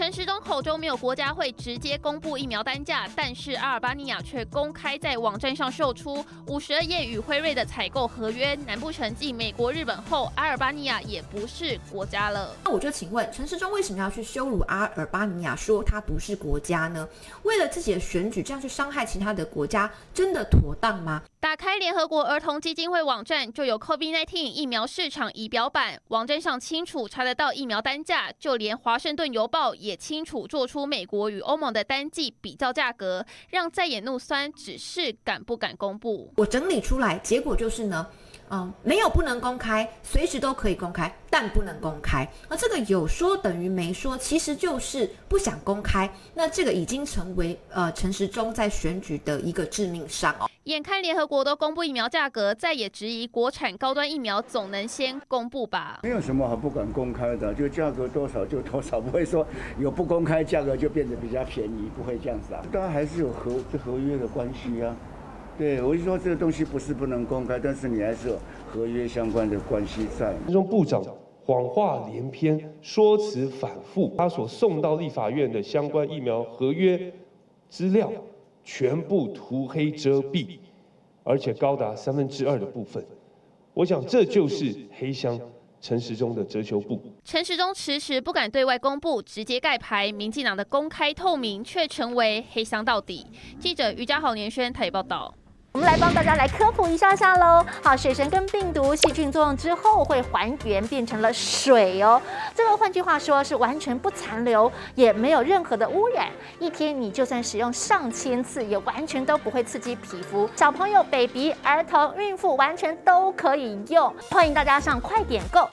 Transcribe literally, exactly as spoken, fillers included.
陈时中口中没有国家会直接公布疫苗单价，但是阿尔巴尼亚却公开在网站上秀出五十二页与辉瑞的采购合约。难不成继美国、日本后，阿尔巴尼亚也不是国家了？ 那我就请问，陈时中为什么要去羞辱阿尔巴尼亚，说它不是国家呢？为了自己的选举，这样去伤害其他的国家，真的妥当吗？ 打开联合国儿童基金会网站，就有 COVID 十九 疫苗市场仪表板，网站上清楚查得到疫苗单价，就连华盛顿邮报也清楚做出美国与欧盟的单剂比较价格，让在野怒酸，只是敢不敢公布。 我整理出来，结果就是呢。嗯，没有不能公开，随时都可以公开，但不能公开。而这个有说等于没说，其实就是不想公开。那这个已经成为呃陈时中在选举的一个致命伤哦。 眼看联合国都公布疫苗价格，再也质疑国产高端疫苗总能先公布吧？ 没有什么好不敢公开的，就价格多少就多少，不会说有不公开价格就变得比较便宜，不会这样子啊。当然还是有合合约的关系啊。对，我就说这个东西不是不能公开，但是你还是有合约相关的关系在。 陈时中部长谎话连篇，说辞反复，他所送到立法院的相关疫苗合约资料全部涂黑遮蔽，而且高达三分之二的部分。我想这就是黑箱陈时中的遮羞布。 陈时中迟迟不敢对外公布，直接盖牌，民进党的公开透明却成为黑箱到底。记者于家豪、年轩台北报道。 我们来帮大家来科普一下下喽。好，水神跟病毒细菌作用之后会还原变成了水哦。这个换句话说是完全不残留，也没有任何的污染。一天你就算使用上千次，也完全都不会刺激皮肤。小朋友、baby、儿童、孕妇完全都可以用。欢迎大家上快点购